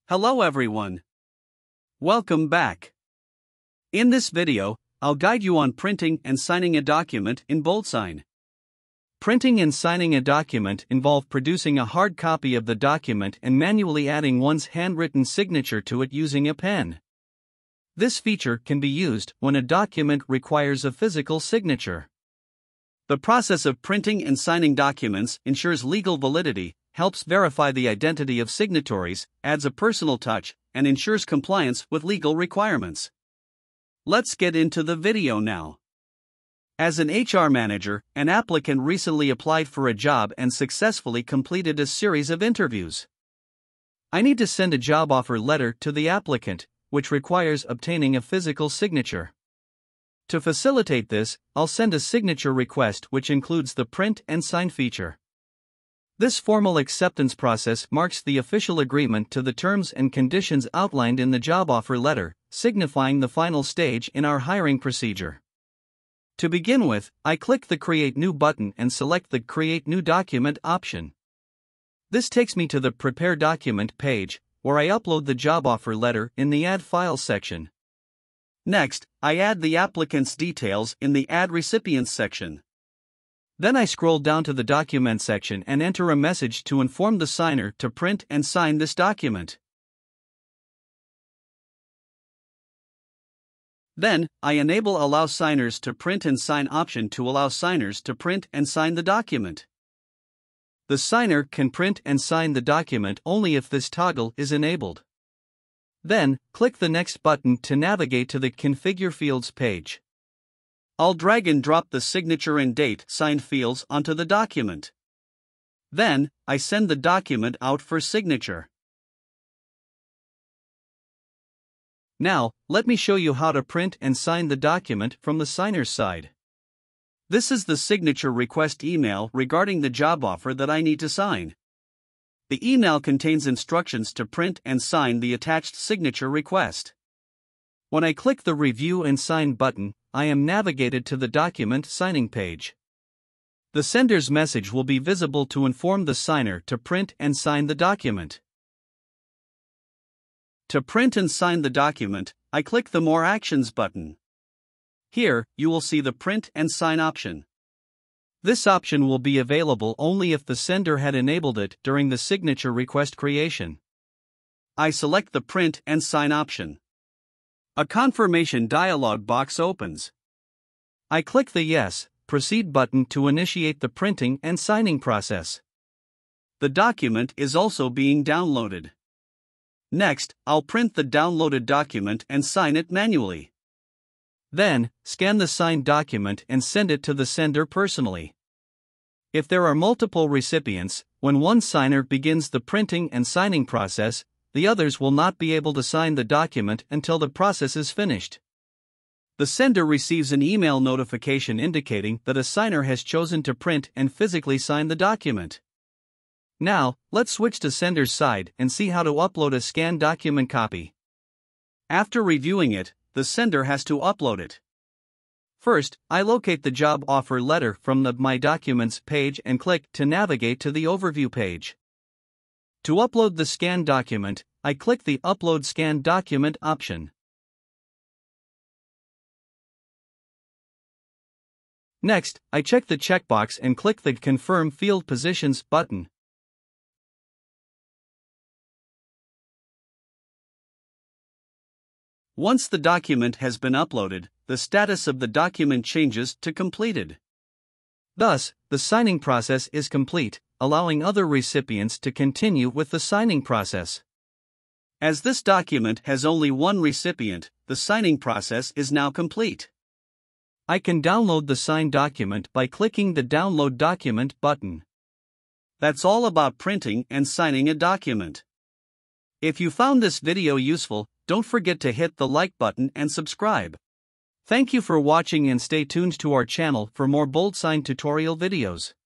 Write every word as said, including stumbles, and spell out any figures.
Hello everyone. Welcome back. In this video, I'll guide you on printing and signing a document in BoldSign. Printing and signing a document involve producing a hard copy of the document and manually adding one's handwritten signature to it using a pen. This feature can be used when a document requires a physical signature. The process of printing and signing documents ensures legal validity, helps verify the identity of signatories, adds a personal touch, and ensures compliance with legal requirements. Let's get into the video now. As an H R manager, an applicant recently applied for a job and successfully completed a series of interviews. I need to send a job offer letter to the applicant, which requires obtaining a physical signature. To facilitate this, I'll send a signature request which includes the print and sign feature. This formal acceptance process marks the official agreement to the terms and conditions outlined in the job offer letter, signifying the final stage in our hiring procedure. To begin with, I click the Create New button and select the Create New Document option. This takes me to the Prepare Document page, where I upload the job offer letter in the Add Files section. Next, I add the applicant's details in the Add Recipients section. Then I scroll down to the Document section and enter a message to inform the signer to print and sign this document. Then, I enable Allow Signers to Print and Sign option to allow signers to print and sign the document. The signer can print and sign the document only if this toggle is enabled. Then, click the Next button to navigate to the Configure Fields page. I'll drag and drop the signature and date signed fields onto the document. Then, I send the document out for signature. Now, let me show you how to print and sign the document from the signer's side. This is the signature request email regarding the job offer that I need to sign. The email contains instructions to print and sign the attached signature request. When I click the Review and Sign button, I am navigated to the document signing page. The sender's message will be visible to inform the signer to print and sign the document. To print and sign the document, I click the More Actions button. Here, you will see the Print and Sign option. This option will be available only if the sender had enabled it during the signature request creation. I select the Print and Sign option. A confirmation dialog box opens. I click the Yes, Proceed button to initiate the printing and signing process. The document is also being downloaded. Next, I'll print the downloaded document and sign it manually. Then, scan the signed document and send it to the sender personally. If there are multiple recipients, when one signer begins the printing and signing process, the others will not be able to sign the document until the process is finished. The sender receives an email notification indicating that a signer has chosen to print and physically sign the document. Now, let's switch to sender's side and see how to upload a scanned document copy. After reviewing it, the sender has to upload it. First, I locate the job offer letter from the My Documents page and click to navigate to the Overview page. To upload the scanned document, I click the Upload Scanned Document option. Next, I check the checkbox and click the Confirm Field Positions button. Once the document has been uploaded, the status of the document changes to Completed. Thus, the signing process is complete, allowing other recipients to continue with the signing process. As this document has only one recipient, the signing process is now complete. I can download the signed document by clicking the Download Document button. That's all about printing and signing a document. If you found this video useful, don't forget to hit the like button and subscribe. Thank you for watching and stay tuned to our channel for more BoldSign tutorial videos.